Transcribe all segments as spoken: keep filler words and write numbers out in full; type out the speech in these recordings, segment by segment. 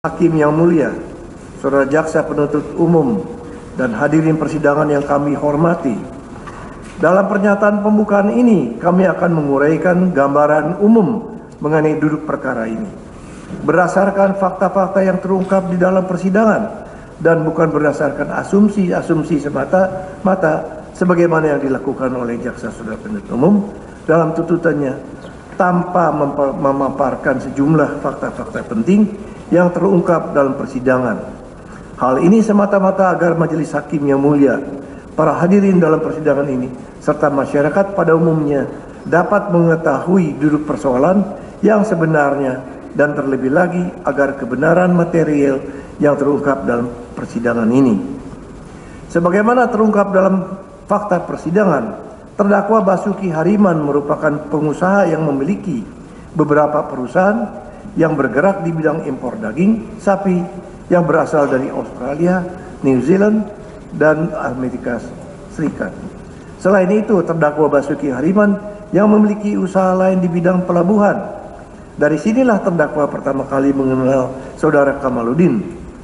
Hakim yang mulia, Saudara Jaksa Penuntut Umum, dan hadirin persidangan yang kami hormati. Dalam pernyataan pembukaan ini, kami akan menguraikan gambaran umum mengenai duduk perkara ini. Berdasarkan fakta-fakta yang terungkap di dalam persidangan dan bukan berdasarkan asumsi-asumsi semata-mata sebagaimana yang dilakukan oleh Jaksa Saudara Penuntut Umum dalam tuntutannya tanpa memaparkan sejumlah fakta-fakta penting yang terungkap dalam persidangan. Hal ini semata-mata agar majelis hakim yang mulia, para hadirin dalam persidangan ini, serta masyarakat pada umumnya dapat mengetahui duduk persoalan yang sebenarnya dan terlebih lagi agar kebenaran material yang terungkap dalam persidangan ini. Sebagaimana terungkap dalam fakta persidangan, terdakwa Basuki Hariman merupakan pengusaha yang memiliki beberapa perusahaan yang bergerak di bidang impor daging sapi yang berasal dari Australia, New Zealand, dan Amerika Serikat. Selain itu, terdakwa Basuki Hariman yang memiliki usaha lain di bidang pelabuhan. Dari sinilah terdakwa pertama kali mengenal Saudara Kamaludin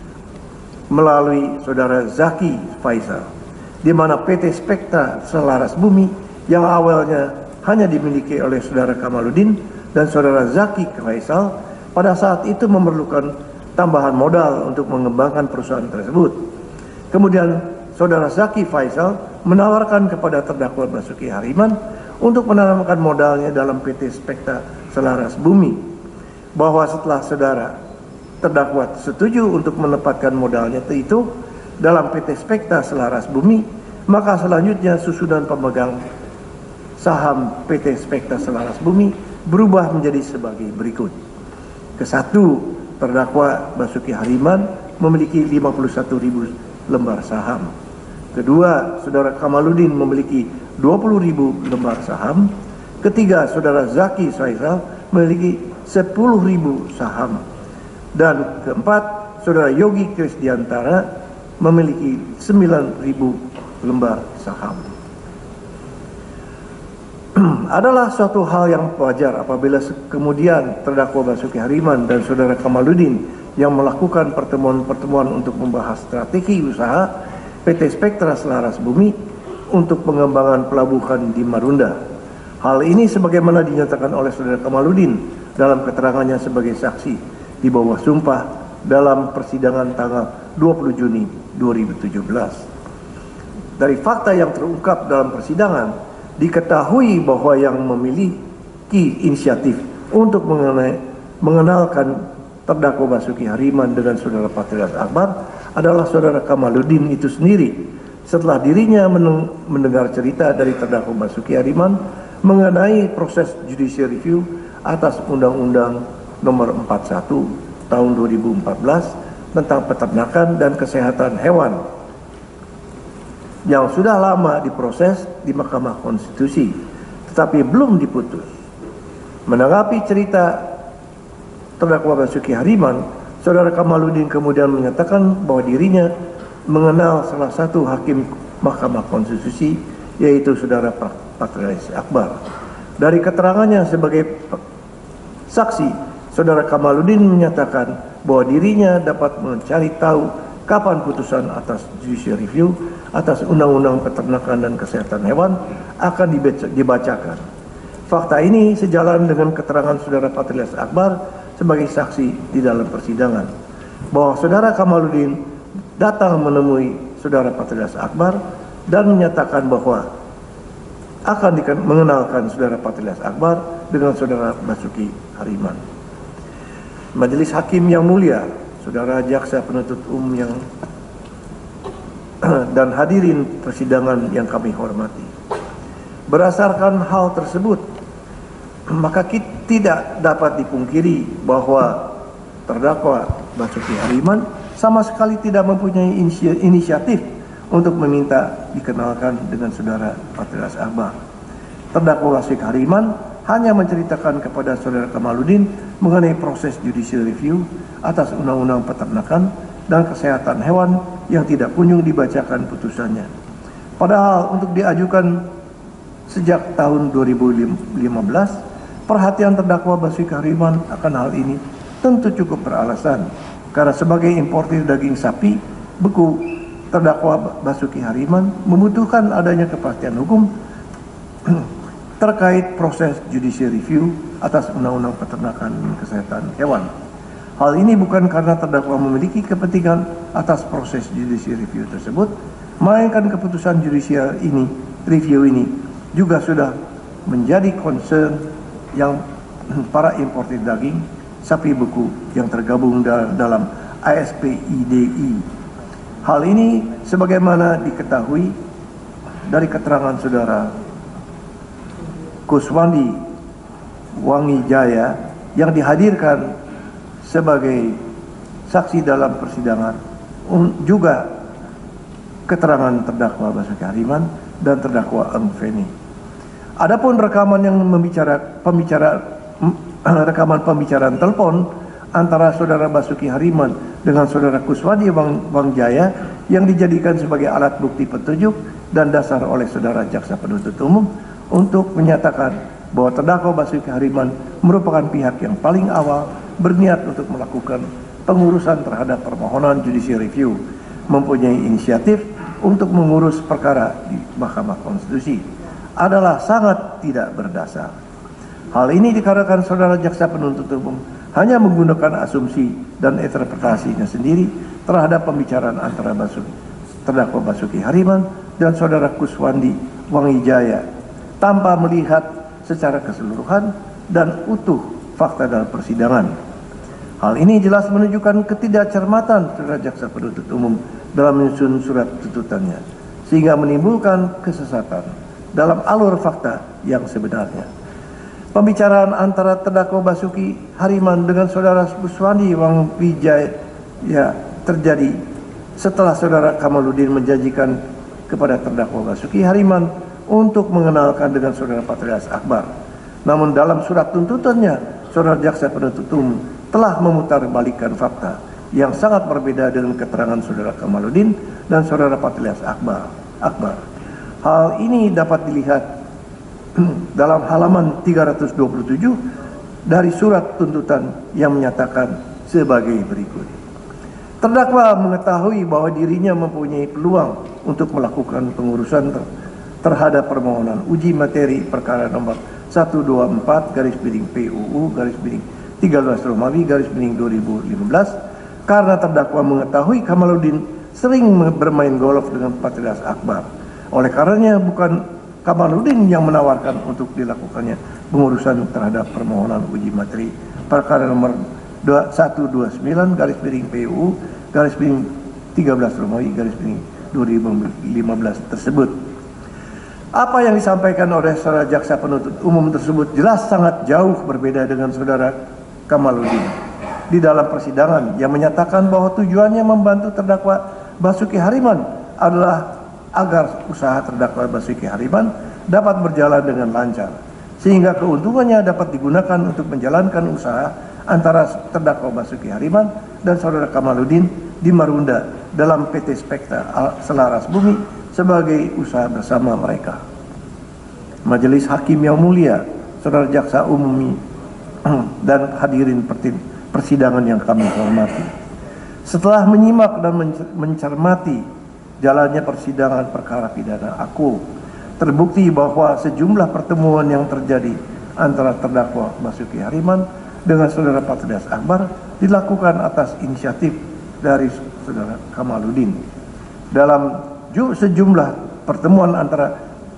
melalui Saudara Zaki Faisal, di mana P T Spekta Selaras Bumi yang awalnya hanya dimiliki oleh Saudara Kamaludin dan Saudara Zaki Faisal pada saat itu memerlukan tambahan modal untuk mengembangkan perusahaan tersebut. Kemudian Saudara Zaki Faisal menawarkan kepada terdakwa Basuki Hariman untuk menanamkan modalnya dalam P T Spekta Selaras Bumi, bahwa setelah saudara terdakwa setuju untuk menempatkan modalnya itu dalam P T Spekta Selaras Bumi, maka selanjutnya susunan pemegang saham P T Spekta Selaras Bumi berubah menjadi sebagai berikut. Kesatu, terdakwa Basuki Hariman memiliki lima puluh satu ribu lembar saham. Kedua, Saudara Kamaludin memiliki dua puluh ribu lembar saham. Ketiga, Saudara Zaki Faisal memiliki sepuluh ribu saham. Dan keempat, Saudara Yogi Krisdiantara memiliki sembilan ribu lembar saham. Adalah suatu hal yang wajar apabila kemudian terdakwa Basuki Hariman dan Saudara Kamaludin yang melakukan pertemuan-pertemuan untuk membahas strategi usaha P T Spekta Selaras Bumi untuk pengembangan pelabuhan di Marunda. Hal ini sebagaimana dinyatakan oleh Saudara Kamaludin dalam keterangannya sebagai saksi di bawah sumpah dalam persidangan tanggal dua puluh Juni dua ribu tujuh belas. Dari fakta yang terungkap dalam persidangan, diketahui bahwa yang memiliki inisiatif untuk mengenai, mengenalkan terdakwa Basuki Hariman dengan Saudara Patrialis Akbar adalah Saudara Kamaludin itu sendiri, setelah dirinya mendengar cerita dari terdakwa Basuki Hariman mengenai proses judicial review atas Undang-Undang Nomor empat puluh satu Tahun dua ribu empat belas tentang peternakan dan kesehatan hewan yang sudah lama diproses di Mahkamah Konstitusi tetapi belum diputus. Menanggapi cerita terdakwa Basuki Hariman, Saudara Kamaludin kemudian menyatakan bahwa dirinya mengenal salah satu hakim Mahkamah Konstitusi, yaitu Saudara Patrialis Akbar. Dari keterangannya sebagai saksi, Saudara Kamaludin menyatakan bahwa dirinya dapat mencari tahu kapan putusan atas judicial review atas Undang-Undang Peternakan dan Kesehatan Hewan akan dibacakan. Fakta ini sejalan dengan keterangan Saudara Patrialis Akbar sebagai saksi di dalam persidangan, bahwa Saudara Kamaludin datang menemui Saudara Patrialis Akbar dan menyatakan bahwa akan mengenalkan Saudara Patrialis Akbar dengan Saudara Basuki Hariman. Majelis Hakim yang mulia, Saudara Jaksa Penuntut Umum yang dan hadirin persidangan yang kami hormati. Berdasarkan hal tersebut, maka kita tidak dapat dipungkiri bahwa terdakwa Basuki Hariman sama sekali tidak mempunyai inisiatif untuk meminta dikenalkan dengan Saudara Patrialis Akbar. Terdakwa Basuki Hariman hanya menceritakan kepada Saudara Kamaludin mengenai proses judicial review atas Undang-Undang Peternakan dan Kesehatan Hewan yang tidak kunjung dibacakan putusannya. Padahal untuk diajukan sejak tahun dua ribu lima belas, perhatian terdakwa Basuki Hariman akan hal ini tentu cukup beralasan, karena sebagai importir daging sapi beku, terdakwa Basuki Hariman membutuhkan adanya kepastian hukum terkait proses judicial review atas Undang-Undang Peternakan dan Kesehatan Hewan. Hal ini bukan karena terdakwa memiliki kepentingan atas proses judicial review tersebut, melainkan keputusan judicial ini, review ini juga sudah menjadi concern yang para importir daging sapi beku yang tergabung dalam A S P I D I. Hal ini sebagaimana diketahui dari keterangan saudara Kuswandi Wangijaya yang dihadirkan sebagai saksi dalam persidangan, juga keterangan terdakwa Basuki Hariman dan terdakwa Eng Feni. Adapun rekaman yang membicara pembicara rekaman pembicaraan telepon antara saudara Basuki Hariman dengan saudara Kuswandi Wangjaya yang dijadikan sebagai alat bukti petunjuk dan dasar oleh saudara jaksa penuntut umum untuk menyatakan bahwa terdakwa Basuki Hariman merupakan pihak yang paling awal berniat untuk melakukan pengurusan terhadap permohonan judicial review, mempunyai inisiatif untuk mengurus perkara di Mahkamah Konstitusi, adalah sangat tidak berdasar. Hal ini dikarenakan saudara jaksa penuntut umum hanya menggunakan asumsi dan interpretasinya sendiri terhadap pembicaraan antara Basuki, terdakwa Basuki Hariman dan saudara Kuswandi Wangijaya tanpa melihat secara keseluruhan dan utuh fakta dalam persidangan. Hal ini jelas menunjukkan ketidakcermatan saudara jaksa penuntut umum dalam menyusun surat tuntutannya, sehingga menimbulkan kesesatan dalam alur fakta yang sebenarnya. Pembicaraan antara terdakwa Basuki Hariman dengan saudara Kuswandi Wangwijaya ya, terjadi setelah saudara Kamaludin menjanjikan kepada terdakwa Basuki Hariman untuk mengenalkan dengan saudara Patrialis Akbar. Namun dalam surat tuntutannya, saudara jaksa penuntut umum telah memutarbalikkan fakta yang sangat berbeda dengan keterangan saudara Kamaludin dan saudara Patrialis Akbar. Akbar. Hal ini dapat dilihat dalam halaman tiga ratus dua puluh tujuh dari surat tuntutan yang menyatakan sebagai berikut. Terdakwa mengetahui bahwa dirinya mempunyai peluang untuk melakukan pengurusan ter terhadap permohonan uji materi perkara nomor seratus dua puluh empat garis miring P U U garis miring tiga belas Romawi garis miring dua ribu lima belas karena terdakwa mengetahui Kamaludin sering bermain golf dengan Patrialis Akbar. Oleh karenanya bukan Kamaludin yang menawarkan untuk dilakukannya pengurusan terhadap permohonan uji materi perkara nomor seratus dua puluh sembilan garis miring P U U garis miring tiga belas Romawi garis miring dua ribu lima belas tersebut. Apa yang disampaikan oleh saudara jaksa penuntut umum tersebut jelas sangat jauh berbeda dengan saudara Kamaludin di dalam persidangan yang menyatakan bahwa tujuannya membantu terdakwa Basuki Hariman adalah agar usaha terdakwa Basuki Hariman dapat berjalan dengan lancar, sehingga keuntungannya dapat digunakan untuk menjalankan usaha antara terdakwa Basuki Hariman dan saudara Kamaludin di Marunda dalam P T Spekta Selaras Bumi sebagai usaha bersama mereka. Majelis Hakim yang mulia, saudara jaksa umum dan hadirin persidangan yang kami hormati, setelah menyimak dan mencermati jalannya persidangan perkara pidana aku, terbukti bahwa sejumlah pertemuan yang terjadi antara terdakwa Basuki Hariman dengan saudara Patrialis Akbar dilakukan atas inisiatif dari saudara Kamaludin. Dalam sejumlah pertemuan antara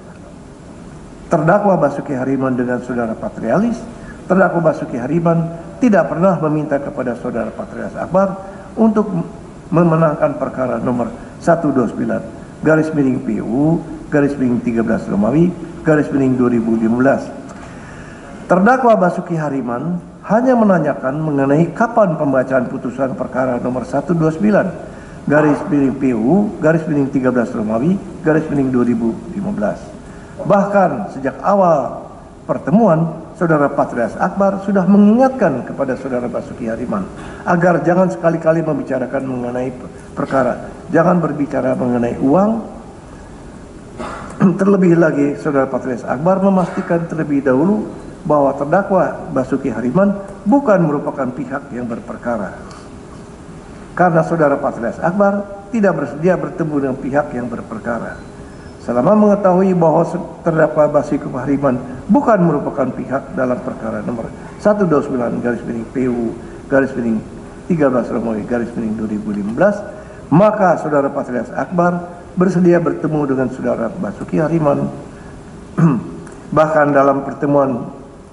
terdakwa Basuki Hariman dengan saudara Patrialis, terdakwa Basuki Hariman tidak pernah meminta kepada saudara Patrialis Akbar untuk memenangkan perkara nomor seratus dua puluh sembilan garis miring P U U garis miring tiga belas Romawi garis miring dua ribu lima belas. Terdakwa Basuki Hariman hanya menanyakan mengenai kapan pembacaan putusan perkara nomor seratus dua puluh sembilan garis miring P U U garis miring tiga belas Romawi garis miring dua ribu lima belas. Bahkan sejak awal pertemuan, saudara Patrialis Akbar sudah mengingatkan kepada saudara Basuki Hariman agar jangan sekali-kali membicarakan mengenai perkara, jangan berbicara mengenai uang. Terlebih lagi, saudara Patrialis Akbar memastikan terlebih dahulu bahwa terdakwa Basuki Hariman bukan merupakan pihak yang berperkara. karena saudara Patrialis Akbar tidak bersedia bertemu dengan pihak yang berperkara. Selama mengetahui bahwa terdakwa Basuki Hariman bukan merupakan pihak dalam perkara nomor seratus dua puluh sembilan garis miring P U garis miring tiga belas Romawi garis miring dua ribu lima belas, maka saudara Patrialis Akbar bersedia bertemu dengan saudara Basuki Hariman. Bahkan dalam pertemuan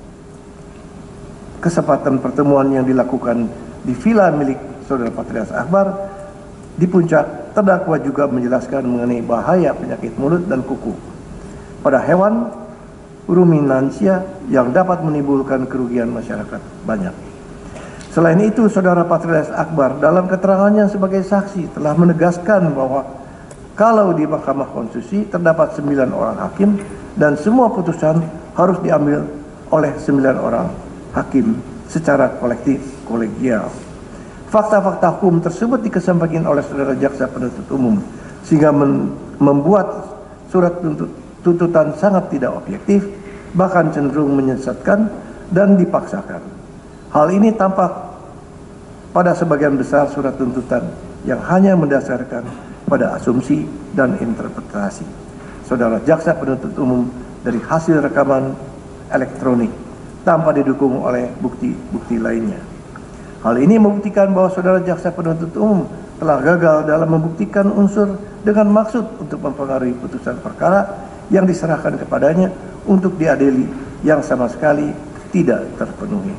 kesempatan pertemuan yang dilakukan di villa milik saudara Patrialis Akbar di Puncak, terdakwa juga menjelaskan mengenai bahaya penyakit mulut dan kuku pada hewan ruminansia yang dapat menimbulkan kerugian masyarakat banyak. Selain itu, saudara Patrialis Akbar dalam keterangannya sebagai saksi telah menegaskan bahwa kalau di Mahkamah Konstitusi terdapat sembilan orang hakim dan semua putusan harus diambil oleh sembilan orang hakim secara kolektif kolegial. Fakta-fakta hukum tersebut dikesampaikan oleh saudara jaksa penuntut umum sehingga membuat surat tuntut, tuntutan sangat tidak objektif, bahkan cenderung menyesatkan dan dipaksakan. Hal ini tampak pada sebagian besar surat tuntutan yang hanya mendasarkan pada asumsi dan interpretasi saudara jaksa penuntut umum dari hasil rekaman elektronik tanpa didukung oleh bukti-bukti lainnya. Hal ini membuktikan bahwa saudara jaksa penuntut umum telah gagal dalam membuktikan unsur dengan maksud untuk mempengaruhi putusan perkara yang diserahkan kepadanya untuk diadili yang sama sekali tidak terpenuhi.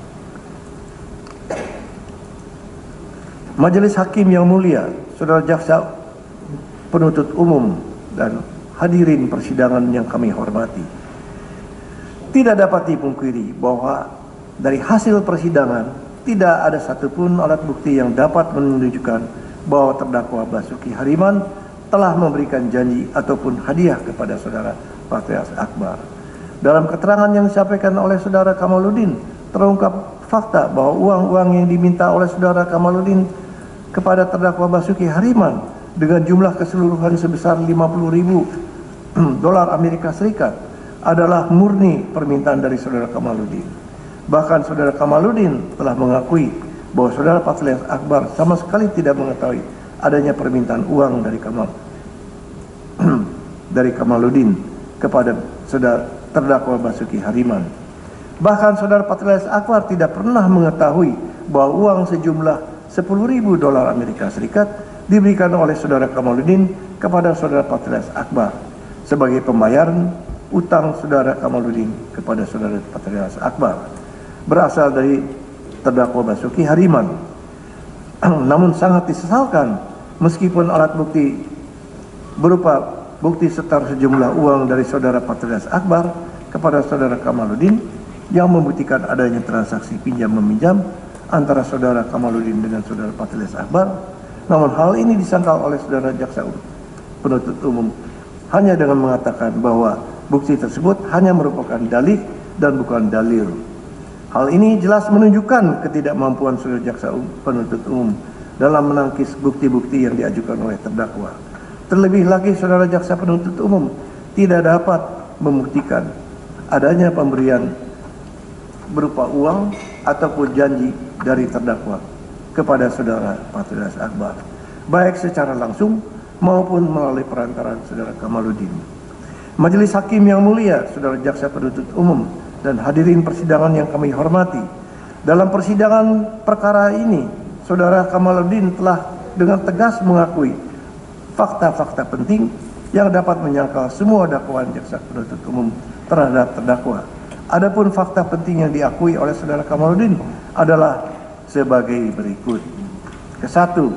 Majelis Hakim yang mulia, saudara jaksa penuntut umum dan hadirin persidangan yang kami hormati, tidak dapat dipungkiri bahwa dari hasil persidangan tidak ada satupun alat bukti yang dapat menunjukkan bahwa terdakwa Basuki Hariman telah memberikan janji ataupun hadiah kepada saudara Patrialis Akbar. Dalam keterangan yang disampaikan oleh saudara Kamaludin, terungkap fakta bahwa uang-uang yang diminta oleh saudara Kamaludin kepada terdakwa Basuki Hariman dengan jumlah keseluruhan sebesar lima puluh ribu dolar Amerika Serikat adalah murni permintaan dari saudara Kamaludin. Bahkan saudara Kamaludin telah mengakui bahwa saudara Patrialis Akbar sama sekali tidak mengetahui adanya permintaan uang dari Kamal dari Kamaludin kepada saudara terdakwa Basuki Hariman. Bahkan saudara Patrialis Akbar tidak pernah mengetahui bahwa uang sejumlah sepuluh ribu dolar Amerika Serikat diberikan oleh saudara Kamaludin kepada saudara Patrialis Akbar sebagai pembayaran utang saudara Kamaludin kepada saudara Patrialis Akbar berasal dari terdakwa Basuki Hariman. Namun sangat disesalkan meskipun alat bukti berupa bukti setar sejumlah uang dari saudara Patrialis Akbar kepada saudara Kamaludin yang membuktikan adanya transaksi pinjam meminjam antara saudara Kamaludin dengan saudara Patrialis Akbar, namun hal ini disangkal oleh saudara jaksa penuntut umum hanya dengan mengatakan bahwa bukti tersebut hanya merupakan dalih dan bukan dalil. Hal ini jelas menunjukkan ketidakmampuan saudara jaksa penuntut umum dalam menangkis bukti-bukti yang diajukan oleh terdakwa. Terlebih lagi saudara jaksa penuntut umum tidak dapat membuktikan adanya pemberian berupa uang ataupun janji dari terdakwa kepada saudara Patrialis Akbar, baik secara langsung maupun melalui perantaran saudara Kamaludin. Majelis Hakim yang mulia, saudara jaksa penuntut umum dan hadirin persidangan yang kami hormati, dalam persidangan perkara ini saudara Kamaludin telah dengan tegas mengakui fakta-fakta penting yang dapat menyangkal semua dakwaan jaksa penuntut umum terhadap terdakwa. Adapun fakta penting yang diakui oleh saudara Kamaludin adalah sebagai berikut. Kesatu,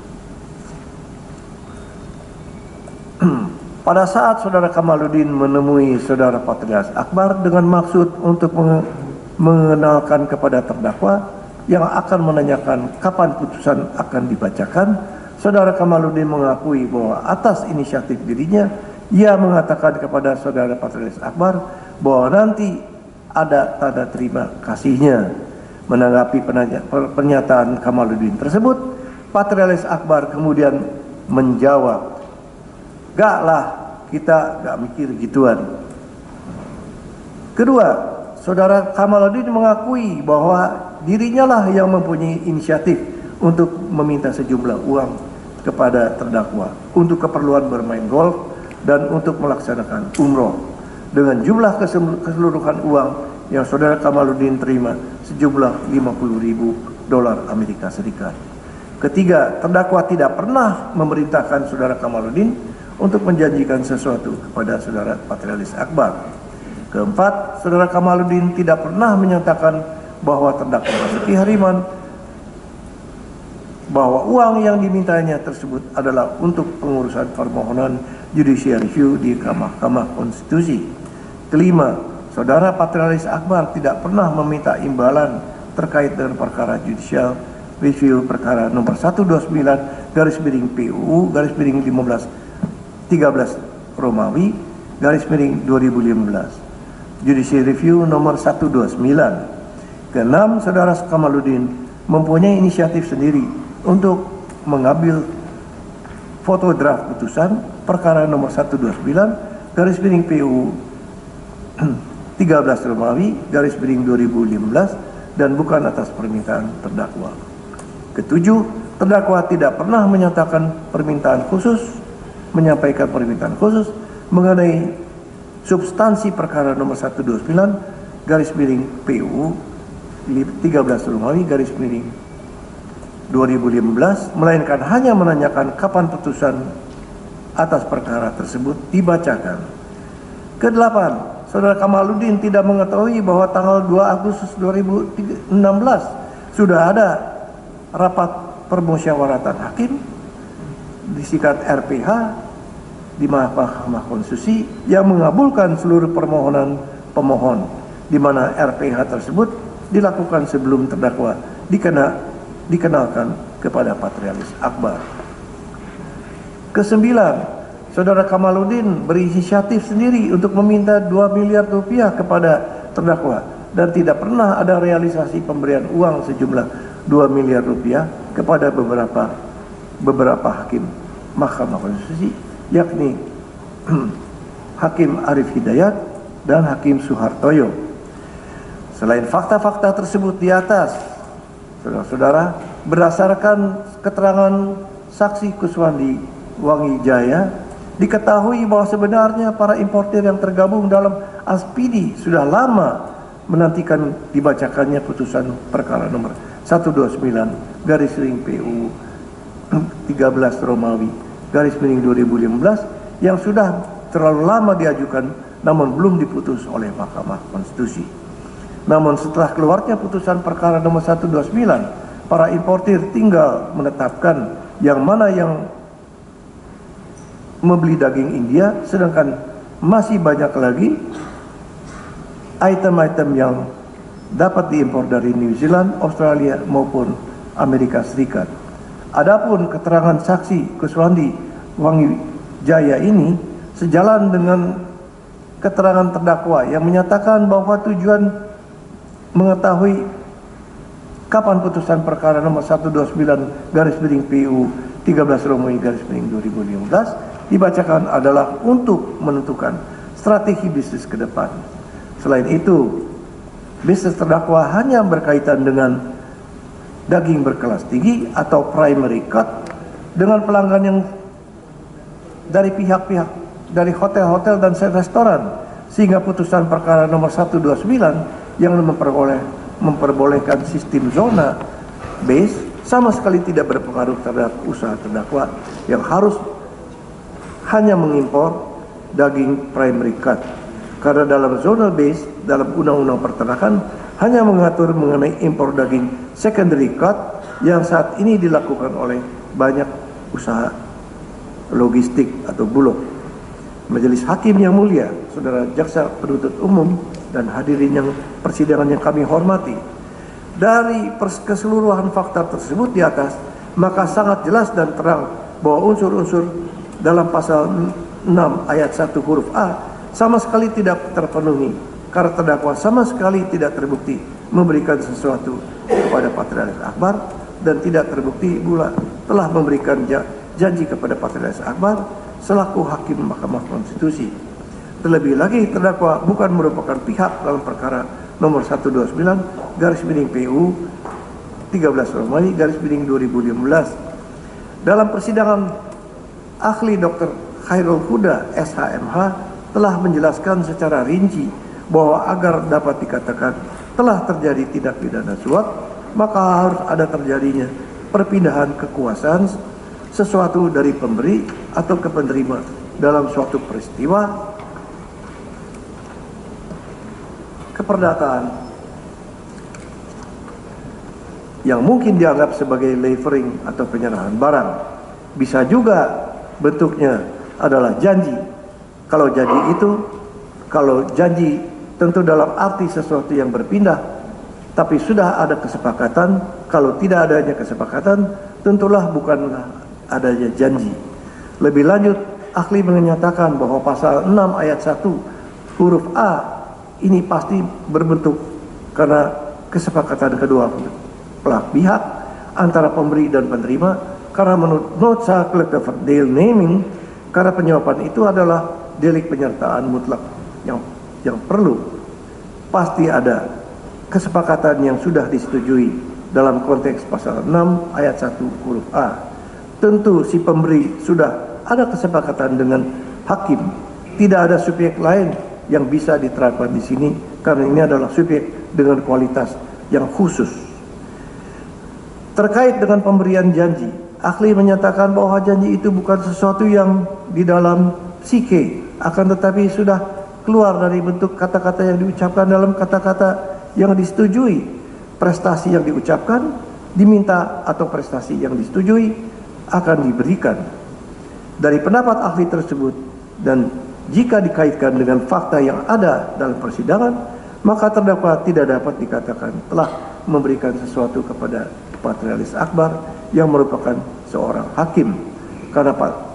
pada saat saudara Kamaludin menemui saudara Patrialis Akbar dengan maksud untuk mengenalkan kepada terdakwa yang akan menanyakan kapan putusan akan dibacakan, saudara Kamaludin mengakui bahwa atas inisiatif dirinya, ia mengatakan kepada saudara Patrialis Akbar bahwa nanti ada tanda terima kasihnya. Menanggapi pernyataan Kamaludin tersebut, Patrialis Akbar kemudian menjawab, "Gak lah, kita gak mikir gituan." Kedua, saudara Kamaludin mengakui bahwa dirinya lah yang mempunyai inisiatif untuk meminta sejumlah uang kepada terdakwa untuk keperluan bermain golf dan untuk melaksanakan umroh dengan jumlah keseluruhan uang yang saudara Kamaludin terima sejumlah lima puluh ribu dolar Amerika Serikat. Ketiga, terdakwa tidak pernah memerintahkan saudara Kamaludin untuk menjanjikan sesuatu kepada saudara Patrialis Akbar. Keempat, saudara Kamaludin tidak pernah menyatakan bahwa terdakwa Basuki Hariman bahwa uang yang dimintanya tersebut adalah untuk pengurusan permohonan judicial review di Mahkamah Konstitusi. Kelima, saudara Patrialis Akbar tidak pernah meminta imbalan terkait dengan perkara judicial review perkara nomor seratus dua puluh sembilan garis miring P U U garis miring lima belas tiga belas Romawi garis miring dua ribu lima belas judicial review nomor seratus dua puluh sembilan. Keenam, saudara Kamaludin mempunyai inisiatif sendiri untuk mengambil foto draft putusan perkara nomor seratus dua puluh sembilan garis miring P U U tiga belas Romawi garis miring dua ribu lima belas dan bukan atas permintaan terdakwa. Ketujuh, terdakwa tidak pernah menyatakan permintaan khusus, menyampaikan permintaan khusus mengenai substansi perkara nomor seratus dua puluh sembilan garis miring P U U tiga belas Romawi garis miring dua ribu lima belas, melainkan hanya menanyakan kapan putusan atas perkara tersebut dibacakan. Kedelapan, saudara Kamaludin tidak mengetahui bahwa tanggal dua Agustus dua ribu enam belas sudah ada rapat permusyawaratan hakim disingkat R P H di Mahkamah Konstitusi yang mengabulkan seluruh permohonan pemohon, di mana R P H tersebut dilakukan sebelum terdakwa dikena, dikenalkan kepada Patrialis Akbar. Kesembilan, saudara Kamaludin berinisiatif sendiri untuk meminta dua miliar rupiah kepada terdakwa dan tidak pernah ada realisasi pemberian uang sejumlah dua miliar rupiah kepada beberapa beberapa hakim Mahkamah Konstitusi, yakni Hakim Arief Hidayat dan Hakim Suhartoyo. Selain fakta-fakta tersebut di atas, saudara-saudara, berdasarkan keterangan saksi Kuswandi Wangi Jaya, diketahui bahwa sebenarnya para importir yang tergabung dalam Aspidi sudah lama menantikan dibacakannya putusan perkara nomor seratus dua puluh sembilan garis miring P U U tiga belas Romawi garis miring dua ribu lima belas yang sudah terlalu lama diajukan namun belum diputus oleh Mahkamah Konstitusi. Namun setelah keluarnya putusan perkara nomor seratus dua puluh sembilan, para importir tinggal menetapkan yang mana yang membeli daging India, sedangkan masih banyak lagi item-item yang dapat diimpor dari New Zealand, Australia maupun Amerika Serikat. Adapun keterangan saksi Kuswandi Wangi Jaya ini sejalan dengan keterangan terdakwa yang menyatakan bahwa tujuan mengetahui kapan putusan perkara nomor seratus dua puluh sembilan garis miring P U tiga belas Romawi garis miring dua ribu lima belas dibacakan adalah untuk menentukan strategi bisnis ke depan. Selain itu, bisnis terdakwa hanya berkaitan dengan daging berkelas tinggi atau primary cut dengan pelanggan yang dari pihak-pihak dari hotel-hotel dan restoran, sehingga putusan perkara nomor seratus dua puluh sembilan yang memperboleh, memperbolehkan sistem zona base sama sekali tidak berpengaruh terhadap usaha terdakwa yang harus hanya mengimpor daging primary cut, karena dalam zona base dalam undang-undang peternakan hanya mengatur mengenai impor daging secondary cut yang saat ini dilakukan oleh banyak usaha logistik atau bulog. Majelis Hakim yang mulia, saudara Jaksa Penuntut Umum dan hadirin yang persidangan yang kami hormati, dari keseluruhan fakta tersebut di atas, maka sangat jelas dan terang bahwa unsur-unsur dalam pasal enam ayat satu huruf A sama sekali tidak terpenuhi, karena terdakwa sama sekali tidak terbukti memberikan sesuatu kepada Patrialis Akbar dan tidak terbukti pula telah memberikan janji kepada Patrialis Akbar selaku hakim Mahkamah Konstitusi. Terlebih lagi, terdakwa bukan merupakan pihak dalam perkara nomor seratus dua puluh sembilan garis miring P U tiga belas Romawi garis miring dua ribu lima belas. Dalam persidangan, ahli Doktor Khairul Huda S H M H telah menjelaskan secara rinci bahwa agar dapat dikatakan telah terjadi tindak pidana suap, maka harus ada terjadinya perpindahan kekuasaan sesuatu dari pemberi atau ke penerima dalam suatu peristiwa keperdataan yang mungkin dianggap sebagai levering atau penyerahan barang. Bisa juga bentuknya adalah janji. Kalau janji itu, kalau janji tentu dalam arti sesuatu yang berpindah, tapi sudah ada kesepakatan. Kalau tidak adanya kesepakatan, tentulah bukanlah adanya janji. Lebih lanjut, ahli menyatakan bahwa pasal enam ayat satu huruf A ini pasti berbentuk karena kesepakatan kedua belah pihak antara pemberi dan penerima, karena menurut nota collective deal naming, karena penyuapan itu adalah delik penyertaan mutlak yang yang perlu pasti ada kesepakatan yang sudah disetujui dalam konteks pasal enam ayat satu huruf A. Tentu si pemberi sudah ada kesepakatan dengan hakim. Tidak ada subjek lain yang bisa diterapkan di sini karena ini adalah subjek dengan kualitas yang khusus. Terkait dengan pemberian janji, ahli menyatakan bahwa janji itu bukan sesuatu yang di dalam psike, akan tetapi sudah keluar dari bentuk kata-kata yang diucapkan dalam kata-kata yang disetujui. Prestasi yang diucapkan diminta atau prestasi yang disetujui akan diberikan. Dari pendapat ahli tersebut dan jika dikaitkan dengan fakta yang ada dalam persidangan, maka terdakwa tidak dapat dikatakan telah memberikan sesuatu kepada Patrialis Akbar yang merupakan seorang hakim, karena Pak